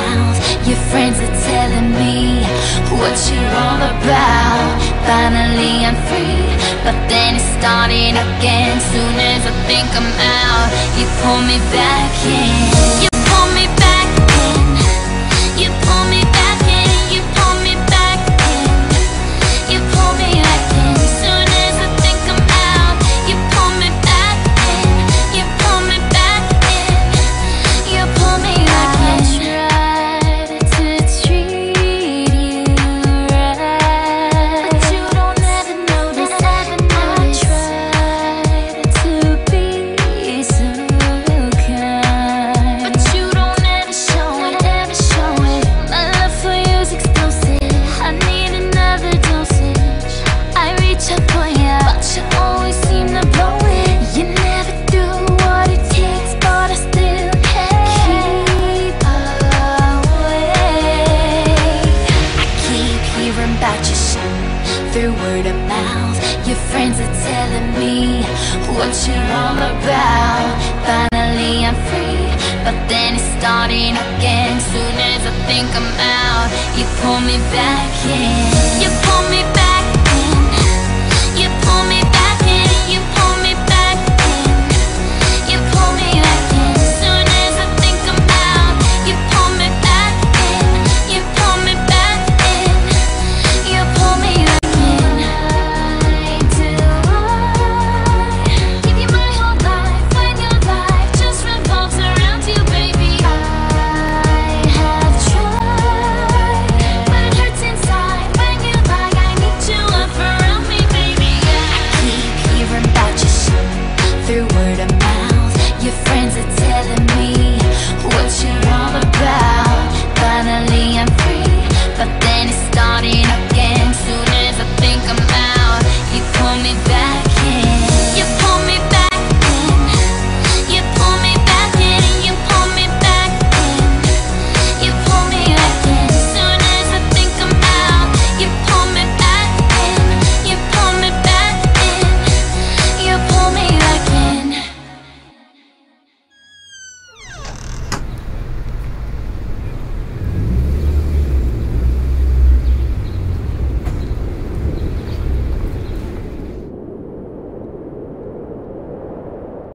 mouth. Your friends are telling me what you're all about. Finally I'm free, but then it's starting again. Soon as I think I'm out, you pull me back in. You pull me back in. You pull me back in. You pull me back in. You pull me back in. Soon as I think I'm out, you pull me back in. You pull me back in. You pull me back in. I tried to treat you right, but you don't ever notice. I tried to be so kind, but you don't ever show it, ever show it. My love for you's explosive. I need another dosage. I reach out for you, but you always seem to blow it. You never do what it takes, but I still can't keep away. I keep hearing about your show through word of mouth. Your friends are telling me what you're all about. Finally I'm free, but then it's starting again. Soon as I think I'm out, you pull me back in. You pull me back